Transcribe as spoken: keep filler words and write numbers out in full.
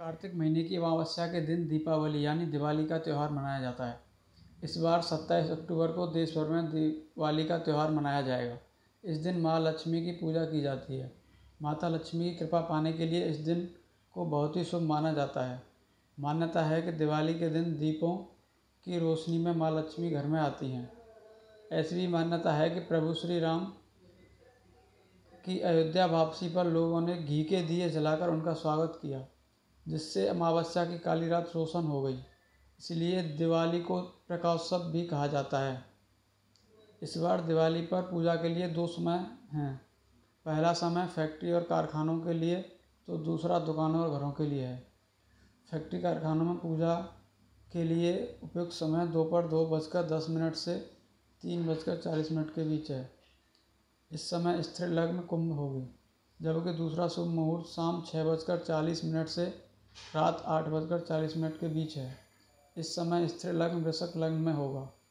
कार्तिक महीने की अमावस्या के दिन दीपावली यानी दिवाली का त्यौहार मनाया जाता है। इस बार सत्ताईस अक्टूबर को देश भर में दिवाली का त्यौहार मनाया जाएगा। इस दिन माँ लक्ष्मी की पूजा की जाती है। माता लक्ष्मी की कृपा पाने के लिए इस दिन को बहुत ही शुभ माना जाता है। मान्यता है कि दिवाली के दिन दीपों की रोशनी में माँ लक्ष्मी घर में आती हैं। ऐसी भी मान्यता है कि प्रभु श्री राम की अयोध्या वापसी पर लोगों ने घी के दिए जलाकर उनका स्वागत किया, जिससे अमावस्या की काली रात रोशन हो गई। इसलिए दिवाली को प्रकाशोत्सव भी कहा जाता है। इस बार दिवाली पर पूजा के लिए दो समय हैं। पहला समय फैक्ट्री और कारखानों के लिए, तो दूसरा दुकानों और घरों के लिए है। फैक्ट्री कारखानों में पूजा के लिए उपयुक्त समय दोपहर दो बजकर दस मिनट से तीन बजकर चालीस मिनट के बीच है। इस समय स्त्री लग्न कुंभ होगी, जबकि दूसरा शुभ मुहूर्त शाम छः बजकर चालीस मिनट से रात आठ बजकर चालीस मिनट के बीच है। इस समय स्त्री लग्न वृश्चिक लग्न में होगा।